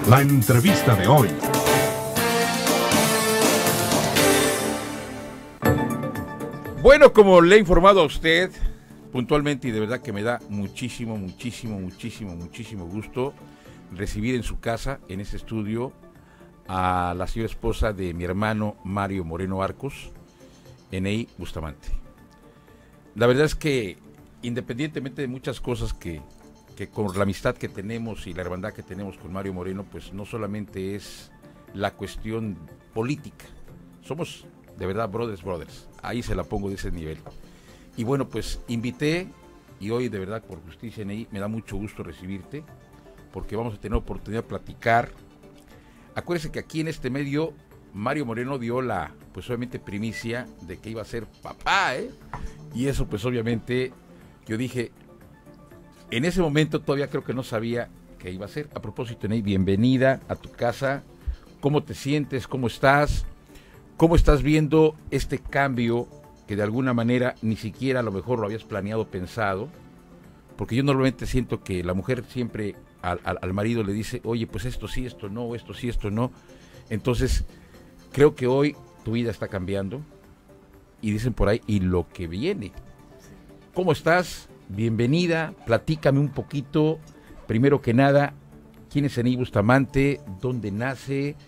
La entrevista de hoy. Bueno, como le he informado a usted puntualmente, y de verdad que me da muchísimo gusto recibir en su casa, en este estudio, a la señora esposa de mi hermano Mario Moreno Arcos, Eneí Bustamante. La verdad es que, independientemente de muchas cosas que con la amistad que tenemos y la hermandad que tenemos con Mario Moreno, pues no solamente es la cuestión política, somos de verdad brothers, ahí se la pongo de ese nivel. Y bueno, pues invité, y hoy de verdad por justicia Eneí, me da mucho gusto recibirte, porque vamos a tener oportunidad de platicar. Acuérdense que aquí en este medio, Mario Moreno dio la, pues obviamente primicia de que iba a ser papá, y eso pues obviamente, yo dije, en ese momento todavía creo que no sabía qué iba a ser. A propósito, Eneí, bienvenida a tu casa. ¿Cómo te sientes? ¿Cómo estás? ¿Cómo estás viendo este cambio que de alguna manera ni siquiera a lo mejor lo habías planeado, pensado? Porque yo normalmente siento que la mujer siempre al marido le dice, oye, pues esto sí, esto no, esto sí, esto no. Entonces, creo que hoy tu vida está cambiando y dicen por ahí, y lo que viene. ¿Cómo estás? Bienvenida, platícame un poquito, primero que nada, ¿quién es Eneí Bustamante? ¿Dónde nace?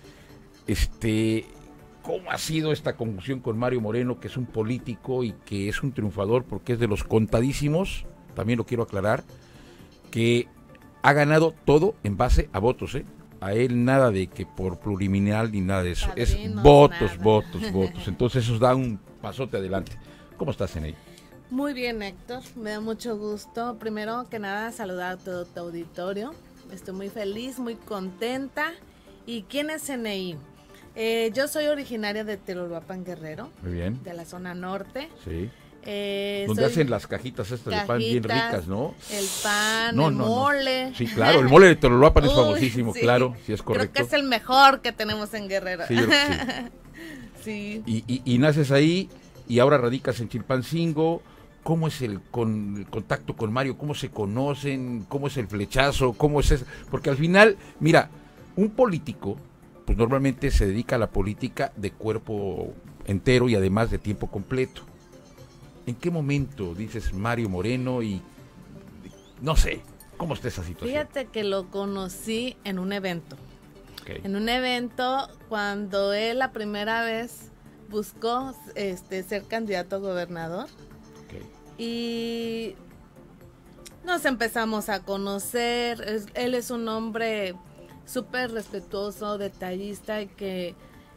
¿Cómo ha sido esta conjunción con Mario Moreno, que es un político y que es un triunfador, porque es de los contadísimos, también lo quiero aclarar, que ha ganado todo en base a votos, A él nada de que por plurinominal ni nada de eso, Padrinos, es votos, nada. votos, entonces eso da un pasote adelante. ¿Cómo estás, Eneí? Muy bien, Héctor, me da mucho gusto. Primero que nada, saludar a todo tu auditorio. Estoy muy feliz, muy contenta. ¿Y quién es Eneí? Yo soy originaria de Telolhuapan, Guerrero. Muy bien. De la zona norte. Sí. Donde hacen las cajitas estas de pan bien ricas, ¿no? El pan, No. mole. Sí, claro, el mole de Telolhuapan es Uy, famosísimo, sí. claro, sí es correcto. Creo que es el mejor que tenemos en Guerrero. Sí, yo creo que Sí. Y naces ahí y ahora radicas en Chilpancingo. ¿Cómo es el contacto con Mario? ¿Cómo se conocen? ¿Cómo es el flechazo? ¿Cómo es eso? Porque al final, mira, un político, pues normalmente se dedica a la política de cuerpo entero y además de tiempo completo. ¿En qué momento dices Mario Moreno y no sé, cómo está esa situación? Fíjate que lo conocí en un evento. Okay. En un evento cuando él la primera vez buscó ser candidato a gobernador. Okay. Y nos empezamos a conocer. Él es un hombre súper respetuoso, detallista y que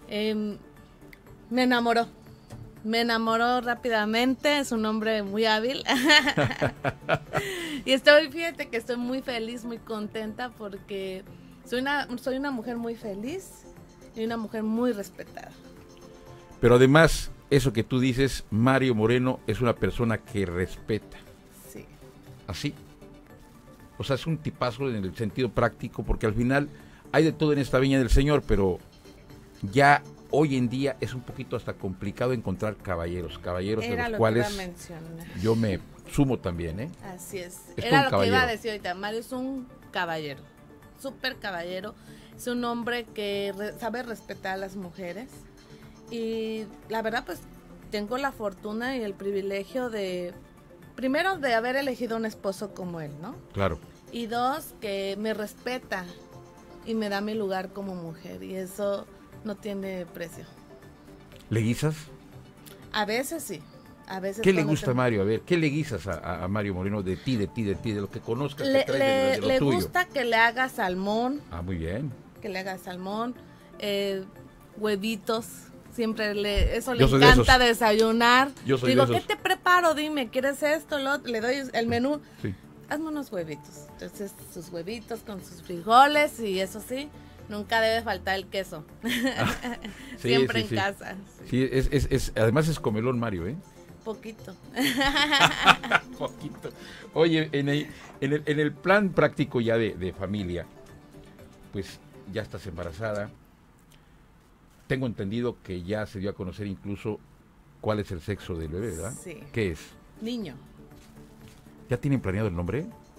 me enamoró. Me enamoró rápidamente, es un hombre muy hábil. Y fíjate que estoy muy feliz, muy contenta porque soy una mujer muy feliz y una mujer muy respetada. Pero además, eso que tú dices, Mario Moreno es una persona que respeta. Sí. Así. O sea, es un tipazo en el sentido práctico, porque al final hay de todo en esta viña del Señor, pero ya hoy en día es un poquito hasta complicado encontrar caballeros de los cuales yo me sumo también, Así es. Es Era un lo caballero. que iba a decir ahorita. Mario es un caballero, súper caballero. Es un hombre que sabe respetar a las mujeres. Y la verdad, pues, tengo la fortuna y el privilegio primero, de haber elegido un esposo como él, ¿no? Claro. Y dos, que me respeta y me da mi lugar como mujer. Y eso no tiene precio. ¿Le guisas? A veces sí. A veces ¿Qué le gusta a Mario? A ver, ¿qué le guisas a Mario Moreno de ti, de lo que conozcas, que traes de lo le tuyo? gusta que le haga salmón. Ah, muy bien. Que le haga salmón, huevitos. Siempre eso le Yo soy de encanta esos. desayunar. Yo soy Digo, de ¿qué esos. te preparo? Dime, ¿quieres esto? Le doy el menú. Sí. Hazme unos huevitos. Entonces, sus huevitos con sus frijoles y eso sí, nunca debe faltar el queso. Sí, Siempre sí, en sí. casa. Sí, además es comelón Mario, Poquito. Poquito. Oye, en el plan práctico ya de familia, pues ya estás embarazada. Tengo entendido que ya se dio a conocer incluso cuál es el sexo del bebé, ¿verdad? Sí. ¿Qué es? Niño. ¿Ya tienen planeado el nombre?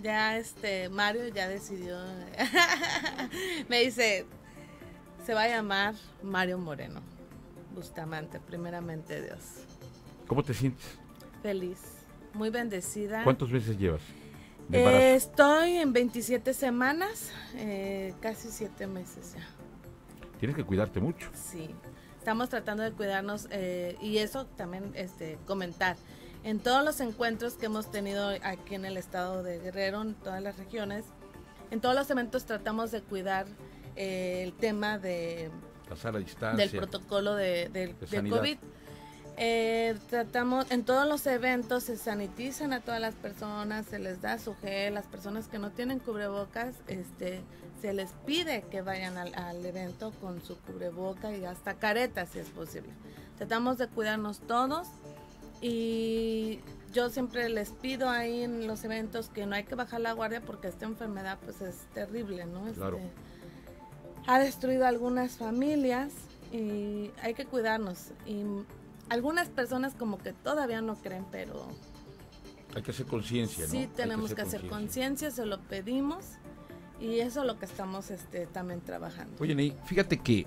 Ya Mario ya decidió. Me dice, se va a llamar Mario Moreno Bustamante, primeramente Dios. ¿Cómo te sientes? Feliz, muy bendecida. ¿Cuántos meses llevas de embarazo? Estoy en 27 semanas, casi 7 meses ya. Tienes que cuidarte mucho. Sí, estamos tratando de cuidarnos y eso también comentar. En todos los encuentros que hemos tenido aquí en el estado de Guerrero, en todas las regiones, en todos los eventos tratamos de cuidar el tema de la sana distancia, del protocolo del COVID. Tratamos, en todos los eventos se sanitizan a todas las personas, se les da su gel, las personas que no tienen cubrebocas, se les pide que vayan al evento con su cubreboca y hasta careta si es posible. Tratamos de cuidarnos todos y yo siempre les pido ahí en los eventos que no hay que bajar la guardia porque esta enfermedad pues es terrible, ¿no? Claro. Ha destruido algunas familias y hay que cuidarnos. Y algunas personas como que todavía no creen, pero hay que hacer conciencia, ¿no? Sí, tenemos que hacer conciencia, se lo pedimos y eso es lo que estamos también trabajando. Oye, Ney, fíjate que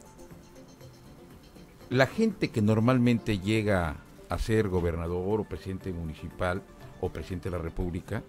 la gente que normalmente llega a ser gobernador o presidente municipal o presidente de la República,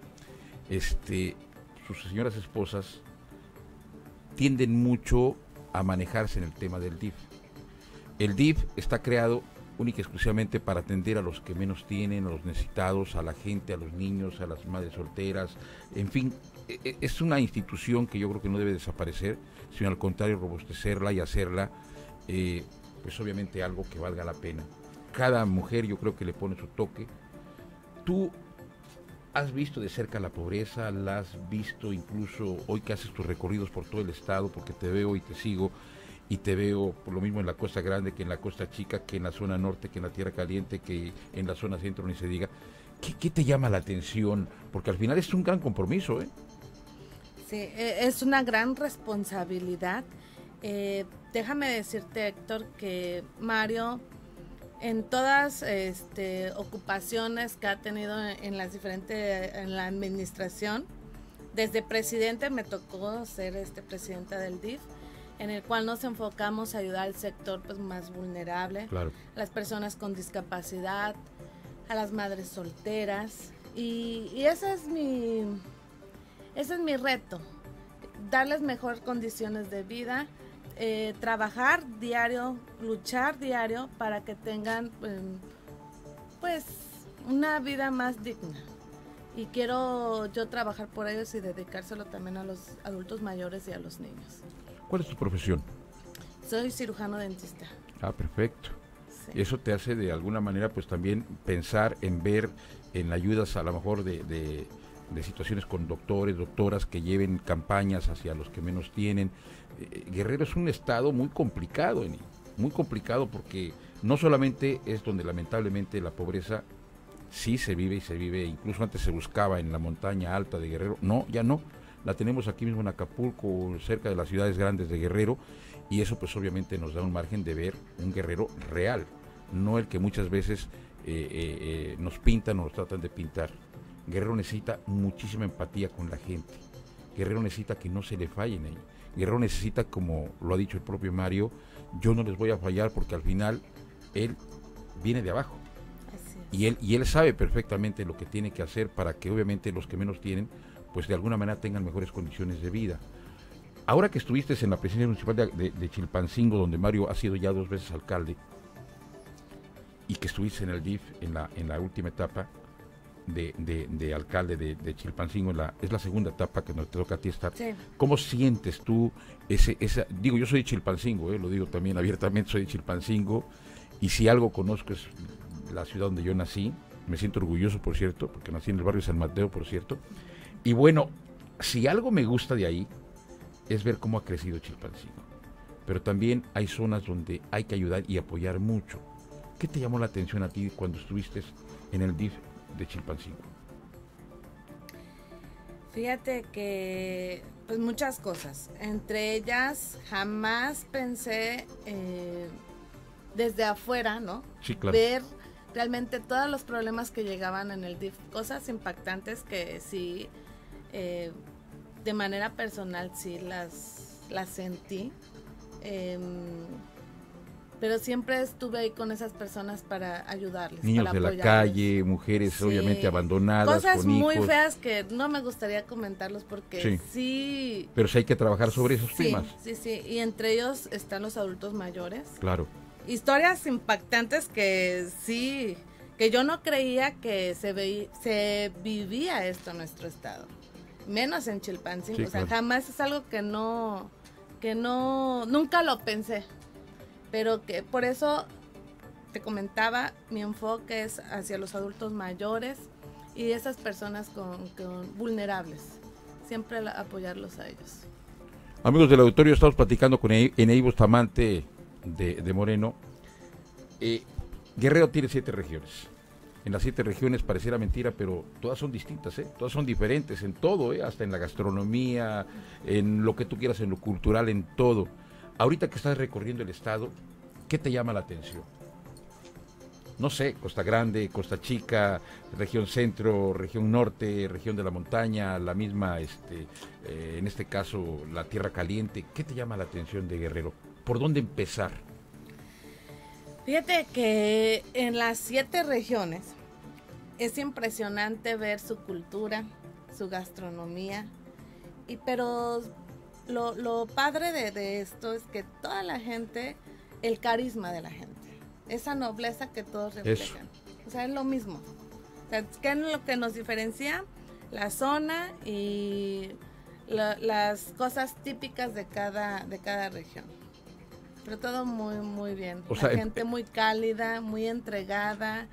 sus señoras esposas tienden mucho a manejarse en el tema del DIF. El DIF está creado única y exclusivamente para atender a los que menos tienen, a los necesitados, a la gente, a los niños, a las madres solteras, en fin, es una institución que yo creo que no debe desaparecer, sino al contrario robustecerla y hacerla, pues obviamente algo que valga la pena. Cada mujer yo creo que le pone su toque. Tú has visto de cerca la pobreza, la has visto incluso hoy que haces tus recorridos por todo el estado, porque te veo y te sigo, y te veo por lo mismo en la Costa Grande, que en la Costa Chica, que en la zona norte, que en la Tierra Caliente, que en la zona centro, ni se diga. ¿Qué te llama la atención? Porque al final es un gran compromiso, ¿eh? Sí, es una gran responsabilidad. Déjame decirte, Héctor, que Mario, en todas ocupaciones que ha tenido en la administración, desde presidente me tocó ser presidenta del DIF, en el cual nos enfocamos a ayudar al sector pues más vulnerable, claro, a las personas con discapacidad, a las madres solteras, y ese es mi reto, darles mejor condiciones de vida, trabajar diario, luchar diario para que tengan pues una vida más digna. Y quiero yo trabajar por ellos y dedicárselo también a los adultos mayores y a los niños. ¿Cuál es tu profesión? Soy cirujano dentista. Ah, perfecto. Sí. Eso te hace de alguna manera pues también pensar en ver en ayudas a lo mejor de situaciones con doctores, doctoras que lleven campañas hacia los que menos tienen. Guerrero es un estado muy complicado, muy complicado porque no solamente es donde lamentablemente la pobreza sí se vive y se vive, incluso antes se buscaba en la montaña alta de Guerrero, no, ya no, la tenemos aquí mismo en Acapulco, cerca de las ciudades grandes de Guerrero, y eso pues obviamente nos da un margen de ver un Guerrero real, no el que muchas veces nos pintan o nos tratan de pintar. Guerrero necesita muchísima empatía con la gente, Guerrero necesita que no se le fallen ahí, Guerrero necesita, como lo ha dicho el propio Mario, yo no les voy a fallar porque al final él viene de abajo. Y él sabe perfectamente lo que tiene que hacer para que obviamente los que menos tienen, pues de alguna manera tengan mejores condiciones de vida. Ahora que estuviste en la presidencia municipal de Chilpancingo, donde Mario ha sido ya 2 veces alcalde, y que estuviste en el DIF en la última etapa de alcalde de Chilpancingo, es la segunda etapa que nos toca a ti estar. Sí. ¿Cómo sientes tú digo, yo soy de Chilpancingo, lo digo también abiertamente, soy de Chilpancingo, y si algo conozco es la ciudad donde yo nací, me siento orgulloso, por cierto, porque nací en el barrio San Mateo, por cierto, y bueno, si algo me gusta de ahí, es ver cómo ha crecido Chilpancingo, pero también hay zonas donde hay que ayudar y apoyar mucho. ¿Qué te llamó la atención a ti cuando estuviste en el DIF de Chilpancingo? Fíjate que, pues muchas cosas, entre ellas jamás pensé desde afuera, ¿no? Sí, claro. Ver realmente todos los problemas que llegaban en el DIF, cosas impactantes que sí de manera personal sí las sentí, pero siempre estuve ahí con esas personas para ayudarles. Niños para de la apoyarles. calle, mujeres Sí. obviamente abandonadas, Cosas con muy hijos. feas que no me gustaría comentarlos porque sí. Pero sí hay que trabajar sobre esos temas. Sí, y entre ellos están los adultos mayores. Claro. Historias impactantes que sí, que yo no creía que se vivía esto en nuestro estado, menos en Chilpancingo. Sí, o sea, claro. jamás es algo que nunca lo pensé, pero que por eso te comentaba, mi enfoque es hacia los adultos mayores y esas personas con vulnerables, siempre apoyarlos a ellos. Amigos del auditorio, estamos platicando con Eneí Bustamante de Moreno. Guerrero tiene 7 regiones. En las 7 regiones pareciera mentira, pero todas son distintas, todas son diferentes en todo, hasta en la gastronomía, en lo que tú quieras, en lo cultural, en todo. Ahorita que estás recorriendo el estado, ¿qué te llama la atención? No sé, Costa Grande, Costa Chica, región centro, región norte, región de la montaña, la misma, en este caso, la tierra caliente. ¿Qué te llama la atención de Guerrero? ¿Por dónde empezar? Fíjate que en las 7 regiones es impresionante ver su cultura, su gastronomía, pero lo padre de esto es que toda la gente, el carisma de la gente, esa nobleza que todos reflejan. O sea, es lo mismo. O sea, ¿qué es lo que nos diferencia? La zona y las cosas típicas de cada región. Pero todo muy, muy bien. O la sea, gente muy cálida, muy entregada,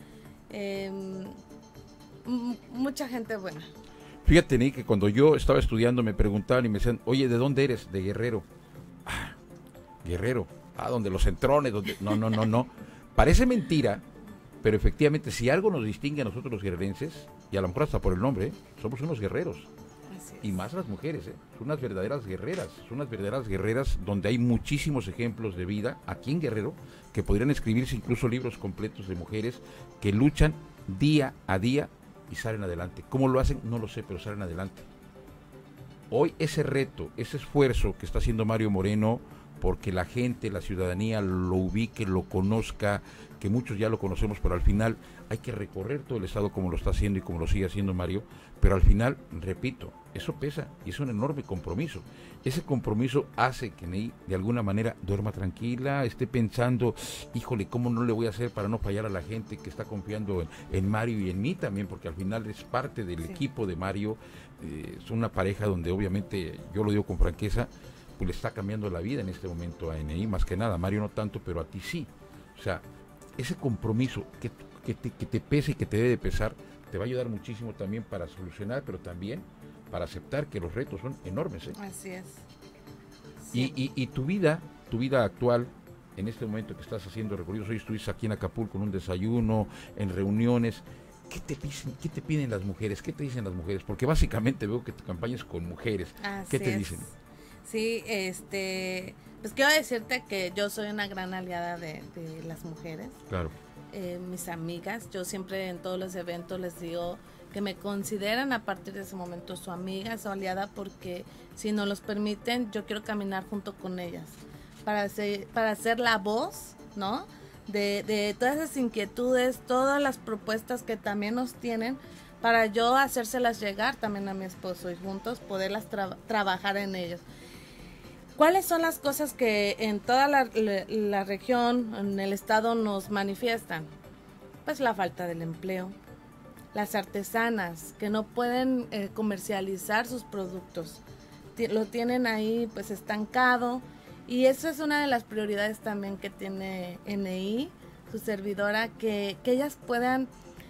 mucha gente buena. Fíjate, Ney, que cuando yo estaba estudiando me preguntaban y me decían, oye, ¿de dónde eres? De Guerrero. Ah, Guerrero. Donde los centrones, donde... No. Parece mentira, pero efectivamente, si algo nos distingue a nosotros los guerrerenses, y a lo mejor hasta por el nombre, somos unos guerreros. Y más las mujeres, son unas verdaderas guerreras donde hay muchísimos ejemplos de vida aquí en Guerrero que podrían escribirse incluso libros completos de mujeres que luchan día a día y salen adelante. ¿Cómo lo hacen? No lo sé, pero salen adelante. Hoy ese reto, ese esfuerzo que está haciendo Mario Moreno porque la gente, la ciudadanía lo ubique, lo conozca, que muchos ya lo conocemos, pero al final hay que recorrer todo el estado como lo está haciendo y como lo sigue haciendo Mario, pero al final, repito, eso pesa y es un enorme compromiso. Ese compromiso hace que Ney de alguna manera duerma tranquila, esté pensando, híjole, ¿cómo no le voy a hacer para no fallar a la gente que está confiando en Mario y en mí también? Porque al final es parte del equipo de Mario, es una pareja donde obviamente, yo lo digo con franqueza, pues le está cambiando la vida en este momento a Ney, más que nada, a Mario no tanto, pero a ti sí. O sea, ese compromiso que te pese y que te debe de pesar, te va a ayudar muchísimo también para solucionar, pero también para aceptar que los retos son enormes. Así es. Sí. Y tu vida actual, en este momento que estás haciendo recorridos, hoy estuviste aquí en Acapulco en un desayuno, en reuniones, ¿qué te piden las mujeres? ¿Qué te dicen las mujeres? Porque básicamente veo que tu campaña es con mujeres. ¿Qué te dicen? Sí, pues quiero decirte que yo soy una gran aliada de las mujeres. Claro. Mis amigas, yo siempre en todos los eventos les digo que me consideran a partir de ese momento su amiga, su aliada, porque si nos los permiten, yo quiero caminar junto con ellas para ser la voz, ¿no? De todas esas inquietudes, todas las propuestas que también nos tienen, para yo hacérselas llegar también a mi esposo y juntos poderlas trabajar en ellas. ¿Cuáles son las cosas que en toda la región, en el estado nos manifiestan? Pues la falta del empleo, las artesanas que no pueden comercializar sus productos, lo tienen ahí pues estancado, y eso es una de las prioridades también que tiene NI, su servidora, que ellas puedan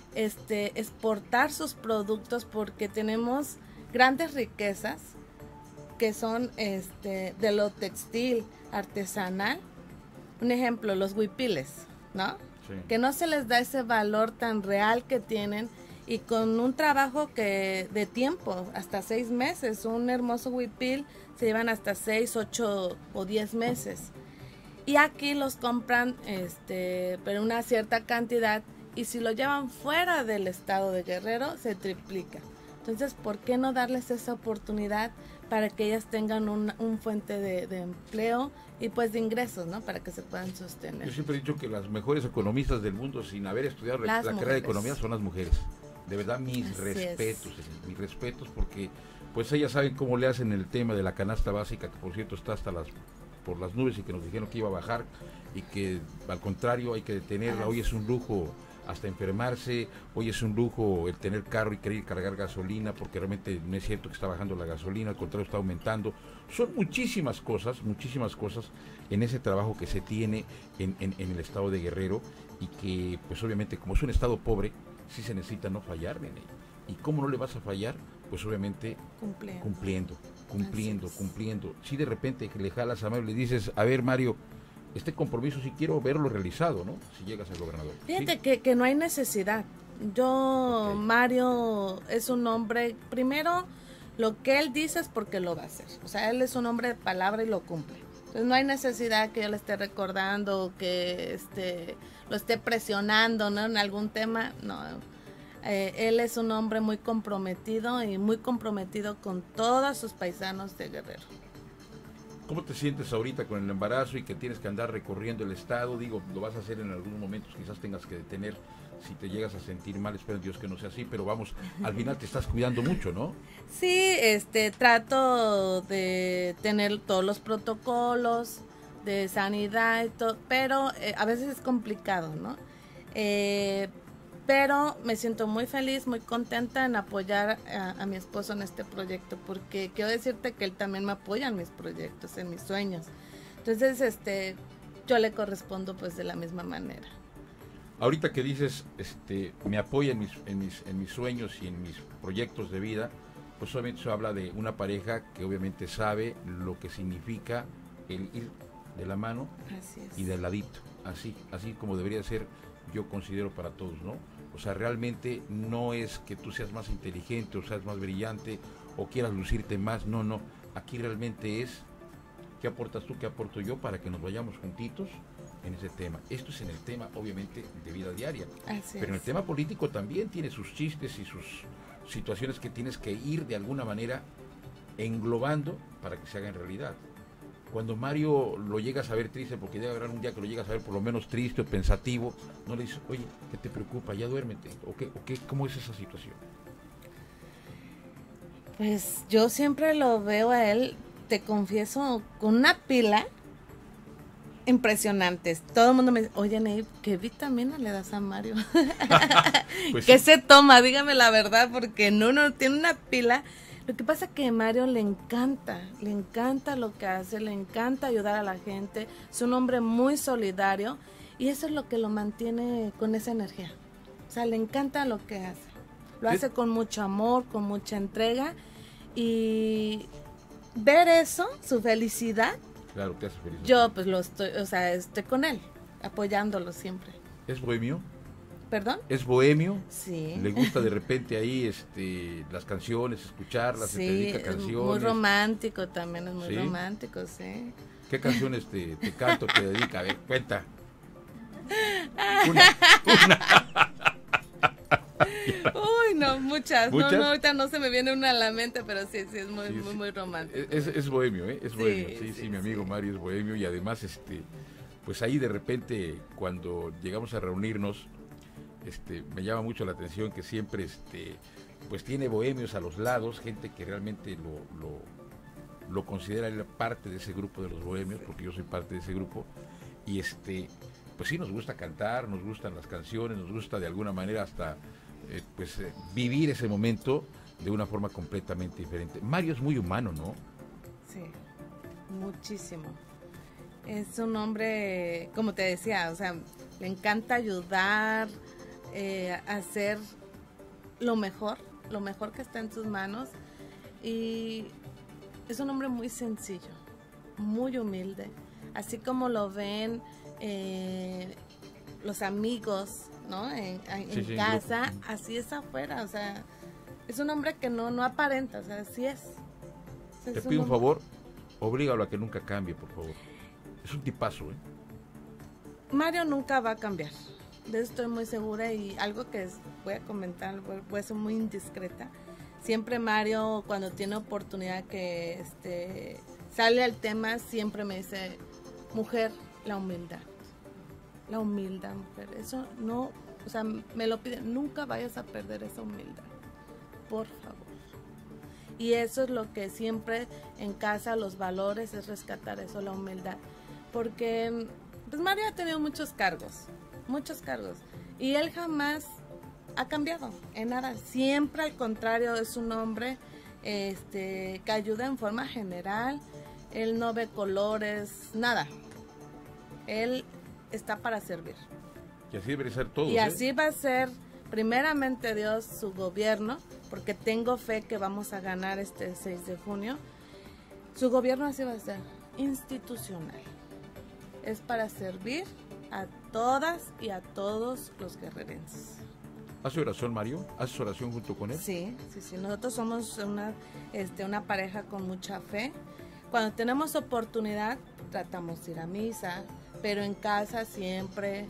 exportar sus productos, porque tenemos grandes riquezas que son de lo textil, artesanal. Un ejemplo, los huipiles, ¿no? Sí. Que no se les da ese valor tan real que tienen, y con un trabajo de tiempo, hasta 6 meses, un hermoso huipil se llevan hasta 6, 8 o 10 meses. Y aquí los compran pero una cierta cantidad, y si lo llevan fuera del estado de Guerrero, se triplica. Entonces, ¿por qué no darles esa oportunidad para que ellas tengan un fuente de empleo y pues de ingresos, ¿no? Para que se puedan sostener. Yo siempre he dicho que las mejores economistas del mundo sin haber estudiado la carrera de economía son las mujeres. De verdad, mis respetos, porque pues ellas saben cómo le hacen el tema de la canasta básica, que por cierto está hasta por las nubes y que nos dijeron que iba a bajar y que al contrario hay que detenerla. Hoy es un lujo hasta enfermarse, hoy es un lujo el tener carro y querer cargar gasolina, porque realmente no es cierto que está bajando la gasolina, al contrario está aumentando. Son muchísimas cosas en ese trabajo que se tiene en el estado de Guerrero, y que pues obviamente como es un estado pobre, sí se necesita no fallar, nene. ¿Y cómo no le vas a fallar? Pues obviamente cumpliendo. Si de repente le jalas a Mario y le dices, a ver, Mario, este compromiso sí quiero verlo realizado, ¿no? Si llegas al gobernador. Fíjate ¿sí? que no hay necesidad. Mario es un hombre, primero, lo que él dice es porque lo va a hacer. O sea, él es un hombre de palabra y lo cumple. Entonces no hay necesidad que yo le esté recordando, que lo esté presionando, ¿no? En algún tema, no. Él es un hombre muy comprometido y muy comprometido con todos sus paisanos de Guerrero. ¿Cómo te sientes ahorita con el embarazo y que tienes que andar recorriendo el estado? Digo, lo vas a hacer en algunos momentos, quizás tengas que detener si te llegas a sentir mal, espero en Dios que no sea así, pero vamos, al final te estás cuidando mucho, ¿no? Sí, trato de tener todos los protocolos de sanidad y todo, pero a veces es complicado, ¿no? Pero me siento muy feliz, muy contenta en apoyar a mi esposo en este proyecto, porque quiero decirte que él también me apoya en mis proyectos, en mis sueños. Entonces, yo le correspondo pues de la misma manera. Ahorita que dices, me apoya en mis sueños y en mis proyectos de vida, pues obviamente eso habla de una pareja que obviamente sabe lo que significa el ir de la mano y del ladito, así como debería ser, yo considero, para todos, ¿no? O sea, realmente no es que tú seas más inteligente o seas más brillante o quieras lucirte más, no, aquí realmente es qué aportas tú, qué aporto yo para que nos vayamos juntitos en ese tema. Esto es en el tema, obviamente, de vida diaria. Pero en el tema político también tiene sus chistes y sus situaciones que tienes que ir de alguna manera englobando para que se haga en realidad. Cuando Mario lo llegas a ver triste, porque debe haber un día que lo llegas a ver por lo menos triste o pensativo, no le dices, oye, ¿qué te preocupa? Ya duérmete. ¿O qué? ¿Cómo es esa situación? Pues yo siempre lo veo a él, te confieso, con una pila impresionantes. Todo el mundo me dice, oye, Ney, ¿qué vitamina le das a Mario? Pues ¿qué se toma? Dígame la verdad, porque no tiene una pila. Lo que pasa es que a Mario le encanta lo que hace, le encanta ayudar a la gente, es un hombre muy solidario y eso es lo que lo mantiene con esa energía. O sea, le encanta lo que hace. Lo hace con mucho amor, con mucha entrega, y ver eso, su felicidad, claro, te hace feliz. Yo pues estoy con él, apoyándolo siempre. ¿Es bohemio? ¿Perdón? ¿Es bohemio? Sí. ¿Le gusta de repente ahí las canciones, escucharlas, sí, se te dedica canciones? Muy romántico también, es muy romántico, sí. ¿Qué canciones te canto, te dedica? A ver, cuenta. Una. Uy, no, muchas. No, ahorita no se me viene una a la mente, pero sí, es muy romántico. Es bohemio, ¿eh? Es bohemio. Sí, mi amigo Mario es bohemio, y además, pues ahí de repente, cuando llegamos a reunirnos, me llama mucho la atención que siempre, pues tiene bohemios a los lados, gente que realmente lo considera parte de ese grupo de los bohemios, porque yo soy parte de ese grupo, y pues sí, nos gusta cantar, nos gustan las canciones, nos gusta de alguna manera hasta vivir ese momento de una forma completamente diferente. Mario es muy humano, ¿no? Sí, muchísimo. Es un hombre, como te decía, o sea, le encanta ayudar, hacer lo mejor que está en sus manos, y es un hombre muy sencillo, muy humilde, así como lo ven los amigos, ¿no? En casa, así es afuera, o sea, es un hombre que no aparenta, o sea, así es. O sea, te pido un favor, oblígalo a que nunca cambie, por favor. Es un tipazo, ¿eh? Mario nunca va a cambiar, de eso estoy muy segura, y algo que voy a comentar, voy a ser muy indiscreta. Siempre Mario, cuando tiene oportunidad que sale al tema, siempre me dice, mujer, la humildad. La humildad, mujer. Eso no, o sea, me lo pide, nunca vayas a perder esa humildad. Por favor. Y eso es lo que siempre en casa, los valores, es rescatar eso, la humildad. Porque, pues Mario ha tenido muchos cargos. Y él jamás ha cambiado en nada. Siempre al contrario, es un hombre que ayuda en forma general. Él no ve colores, nada. Él está para servir. Y así debe ser todo. Y así va a ser, primeramente Dios, su gobierno, porque tengo fe que vamos a ganar este 6 de junio. Su gobierno así va a ser, institucional. Es para servir a todas y a todos los guerrerenses. ¿Hace oración, Mario? ¿Haces oración junto con él? Sí. Nosotros somos una pareja con mucha fe. Cuando tenemos oportunidad, tratamos de ir a misa, pero en casa siempre,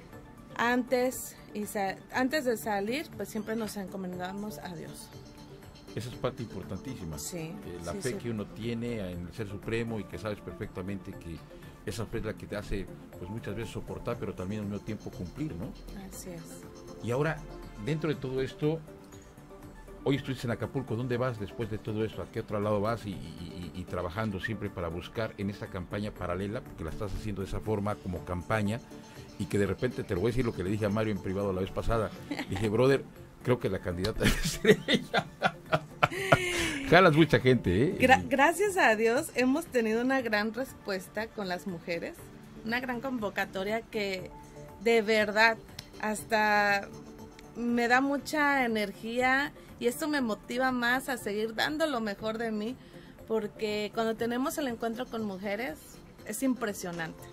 antes de salir, pues siempre nos encomendamos a Dios. Esa es parte importantísima. Sí. La fe que uno tiene en el Ser Supremo y que sabes perfectamente que esa fe es la que te hace, pues muchas veces soportar, pero también al mismo tiempo cumplir, ¿no? Así es. Y ahora, dentro de todo esto, hoy estuviste en Acapulco, ¿dónde vas después de todo esto? ¿A qué otro lado vas? Y trabajando siempre para buscar en esta campaña paralela, porque la estás haciendo de esa forma como campaña, y que de repente, te lo voy a decir lo que le dije a Mario en privado la vez pasada, dije, brother, creo que la candidata es ella. Jalas mucha gente, ¿eh? Gracias a Dios hemos tenido una gran respuesta con las mujeres, una gran convocatoria que de verdad hasta me da mucha energía y esto me motiva más a seguir dando lo mejor de mí, porque cuando tenemos el encuentro con mujeres es impresionante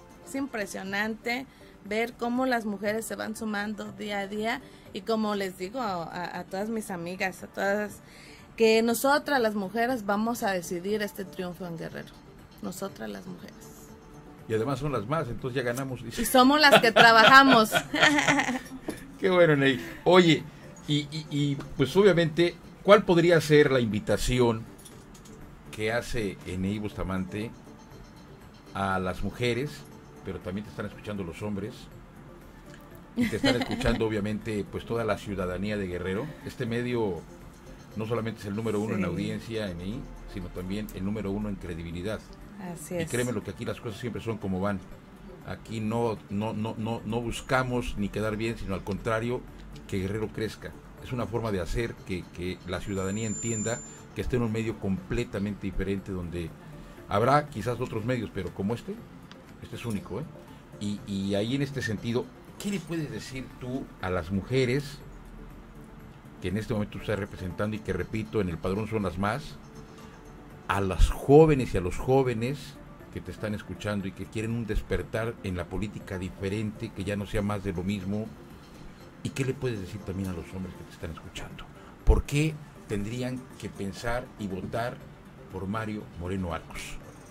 ver cómo las mujeres se van sumando día a día y como les digo a todas mis amigas, a todas, que nosotras las mujeres vamos a decidir este triunfo en Guerrero, nosotras las mujeres. Y además son las más, entonces ya ganamos. Y somos las que trabajamos. Qué bueno, Ney. Oye, y pues obviamente, ¿cuál podría ser la invitación que hace Ney Bustamante a las mujeres, pero también te están escuchando los hombres, y te están escuchando obviamente pues toda la ciudadanía de Guerrero? Este medio no solamente es el número uno en audiencia en Ney, sino también el número uno en credibilidad. Así es. Y créeme lo que aquí las cosas siempre son como van. Aquí no buscamos ni quedar bien, sino al contrario, que Guerrero crezca. Es una forma de hacer que la ciudadanía entienda que esté en un medio completamente diferente, donde habrá quizás otros medios, pero como este es único, ¿eh? Y ahí en este sentido, ¿qué le puedes decir tú a las mujeres que en este momento tú estás representando y que, repito, en el padrón son las más, a las jóvenes y a los jóvenes que te están escuchando y que quieren un despertar en la política diferente, que ya no sea más de lo mismo? ¿Y qué le puedes decir también a los hombres que te están escuchando? ¿Por qué tendrían que pensar y votar por Mario Moreno Arcos?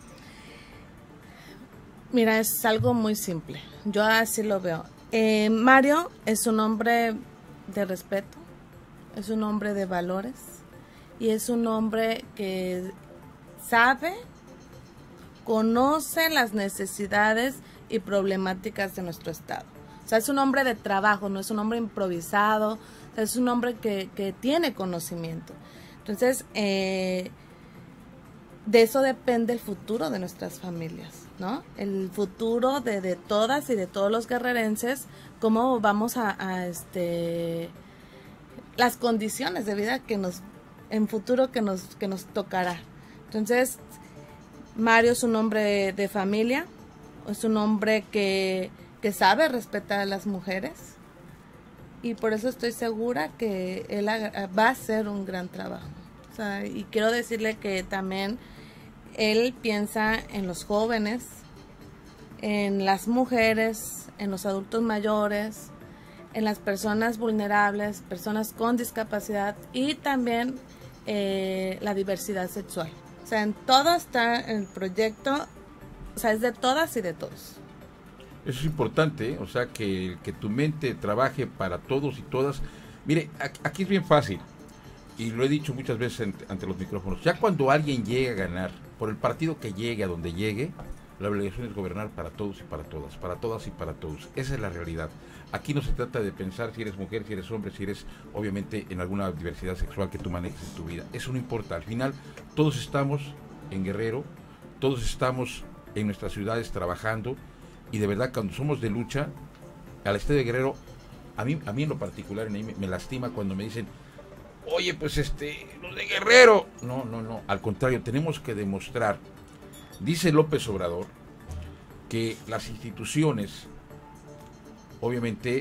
Mira, es algo muy simple. Yo así lo veo. Mario es un hombre de respeto, es un hombre de valores y es un hombre que sabe, conoce las necesidades y problemáticas de nuestro estado. O sea, es un hombre de trabajo, no es un hombre improvisado, o sea, es un hombre que tiene conocimiento. Entonces, de eso depende el futuro de nuestras familias, ¿no? El futuro de todas y de todos los guerrerenses, cómo vamos las condiciones de vida en futuro que nos tocará. Entonces, Mario es un hombre de familia, es un hombre que sabe respetar a las mujeres y por eso estoy segura que él va a hacer un gran trabajo. O sea, y quiero decirle que también él piensa en los jóvenes, en las mujeres, en los adultos mayores, en las personas vulnerables, personas con discapacidad y también la diversidad sexual. O sea, en todo está el proyecto, o sea, es de todas y de todos. Eso es importante, ¿eh? O sea, que tu mente trabaje para todos y todas. Mire, aquí es bien fácil. y lo he dicho muchas veces ante los micrófonos, ya cuando alguien llegue a ganar, por el partido que llegue, a donde llegue, la obligación es gobernar para todos y para todas y para todos. Esa es la realidad. Aquí no se trata de pensar si eres mujer, si eres hombre, si eres, obviamente, en alguna diversidad sexual que tú manejes en tu vida. Eso no importa. Al final, todos estamos en Guerrero, todos estamos en nuestras ciudades trabajando, y de verdad, cuando somos de lucha, al Estadio de Guerrero, a mí en lo particular, me lastima cuando me dicen, oye, pues los de Guerrero. No, al contrario, tenemos que demostrar. Dice López Obrador que las instituciones, obviamente,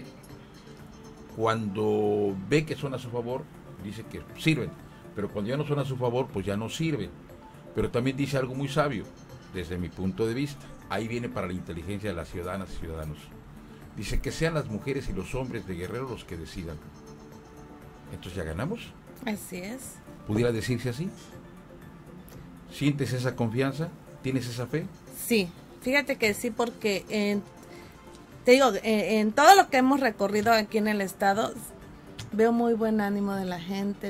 cuando ve que son a su favor, dice que sirven, pero cuando ya no son a su favor, pues ya no sirven. Pero también dice algo muy sabio, desde mi punto de vista, ahí viene para la inteligencia de las ciudadanas y ciudadanos. Dice que sean las mujeres y los hombres de Guerrero los que decidan. Entonces ya ganamos. Así es. ¿Pudiera decirse así? ¿Sientes esa confianza? ¿Tienes esa fe? Sí, fíjate que sí, porque te digo, en todo lo que hemos recorrido aquí en el estado, veo muy buen ánimo de la gente.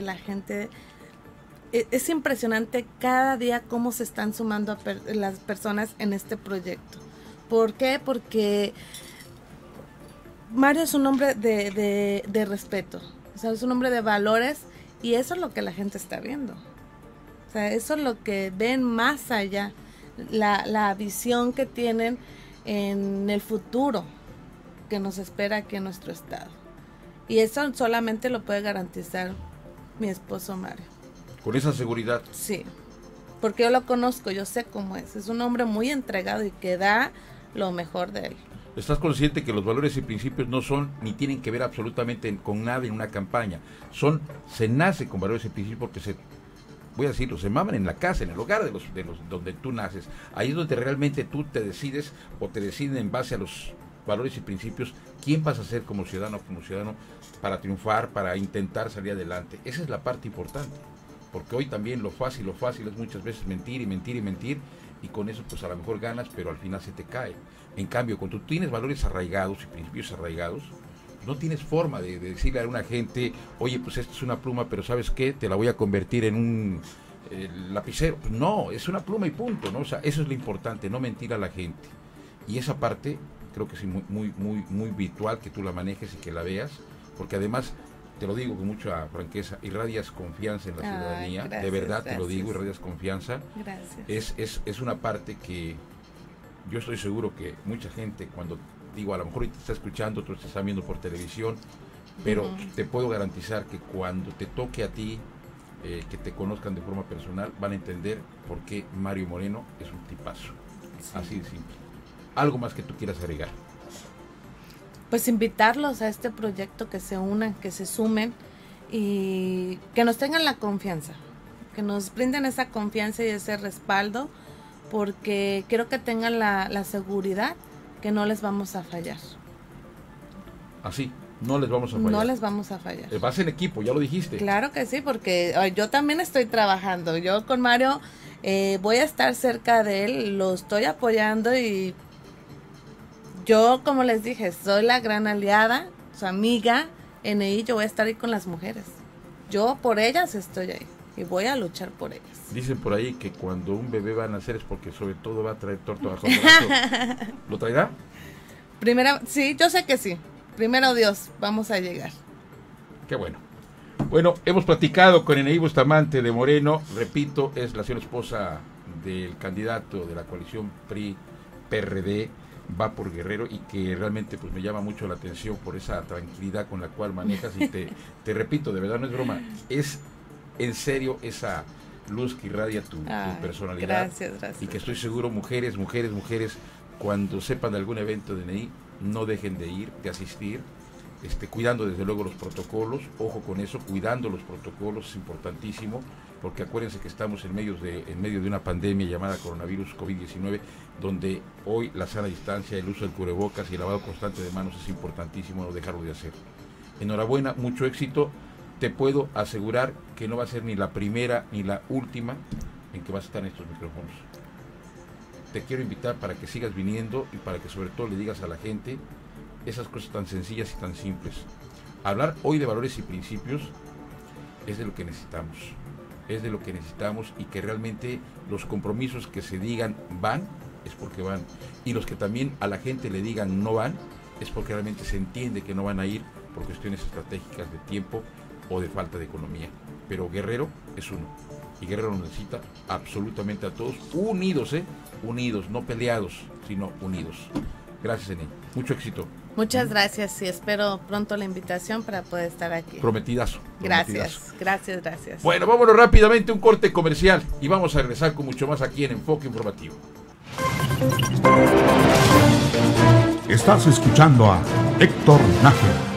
Es impresionante cada día cómo se están sumando las personas en este proyecto. ¿Por qué? Porque Mario es un hombre de respeto, o sea, es un hombre de valores, y eso es lo que la gente está viendo. O sea, eso es lo que ven más allá, la visión que tienen en el futuro que nos espera aquí en nuestro estado. Y eso solamente lo puede garantizar mi esposo Mario. ¿Con esa seguridad? Sí, porque yo lo conozco, yo sé cómo es un hombre muy entregado y que da lo mejor de él. ¿Estás consciente que los valores y principios no son ni tienen que ver absolutamente con nada en una campaña? Se nace con valores y principios porque voy a decirlo, se maman en la casa, en el hogar de los donde tú naces. Ahí es donde realmente tú te decides, o te deciden en base a los valores y principios, quién vas a ser como ciudadano para triunfar, para intentar salir adelante. Esa es la parte importante, porque hoy también lo fácil es muchas veces mentir, y con eso pues a lo mejor ganas, pero al final se te cae. En cambio, cuando tú tienes valores arraigados y principios arraigados, no tienes forma de decirle a una gente, oye, pues esta es una pluma, pero ¿sabes qué? Te la voy a convertir en un lapicero. Pues no, es una pluma y punto, ¿no? O sea, eso es lo importante, no mentir a la gente. Y esa parte creo que es muy virtual que tú la manejes y que la veas, porque además, te lo digo con mucha franqueza, irradias confianza en la ciudadanía. Gracias, de verdad gracias. Te lo digo, irradias confianza. Gracias. Es una parte que yo estoy seguro que mucha gente, cuando digo, a lo mejor te está escuchando, otros te están viendo por televisión, pero te puedo garantizar que cuando te toque a ti, que te conozcan de forma personal, van a entender por qué Mario Moreno es un tipazo. Sí. Así de simple. ¿Algo más que tú quieras agregar? Pues invitarlos a este proyecto, que se unan, que se sumen y que nos tengan la confianza, que nos brinden esa confianza y ese respaldo, porque quiero que tengan la seguridad que no les vamos a fallar. Así, no les vamos a fallar. No les vamos a fallar. Vas en equipo, ya lo dijiste. Claro que sí, porque yo también estoy trabajando. Yo con Mario voy a estar cerca de él, lo estoy apoyando, y yo, como les dije, soy la gran aliada, su amiga en ahí. Yo voy a estar ahí con las mujeres. Yo por ellas estoy ahí y voy a luchar por ellas. Dicen por ahí que cuando un bebé va a nacer es porque sobre todo va a traer torta bajo el brazo. ¿Lo traerá? Sí, yo sé que sí. Primero Dios, vamos a llegar. Qué bueno. Bueno, hemos platicado con Eneí Bustamante de Moreno. Repito, es la señora esposa del candidato de la coalición PRI-PRD, va por Guerrero, y que realmente pues me llama mucho la atención por esa tranquilidad con la cual manejas, y te repito, de verdad no es broma, es en serio esa luz que irradia tu personalidad. Gracias. Y que estoy seguro, mujeres, cuando sepan de algún evento de NEI, no dejen de ir, de asistir, cuidando desde luego los protocolos. Ojo con eso, cuidando los protocolos es importantísimo, porque acuérdense que estamos en medio de una pandemia llamada coronavirus COVID-19, donde hoy la sana distancia, el uso del cubrebocas y el lavado constante de manos es importantísimo, no dejarlo de hacer. Enhorabuena, mucho éxito. Te puedo asegurar que no va a ser ni la primera ni la última en que vas a estar en estos micrófonos. Te quiero invitar para que sigas viniendo y para que sobre todo le digas a la gente esas cosas tan sencillas y tan simples. Hablar hoy de valores y principios es de lo que necesitamos. Es de lo que necesitamos, y que realmente los compromisos que se digan van, es porque van. Y los que también a la gente le digan no van, es porque realmente se entiende que no van a ir por cuestiones estratégicas de tiempo o de falta de economía. Pero Guerrero es uno. Y Guerrero nos necesita absolutamente a todos unidos, unidos, no peleados, sino unidos. Gracias, Eni. Mucho éxito. Muchas gracias, y espero pronto la invitación para poder estar aquí. Prometidazo. Gracias, gracias. Bueno, vámonos rápidamente a un corte comercial y vamos a regresar con mucho más aquí en Enfoque Informativo. Estás escuchando a Héctor Nájera.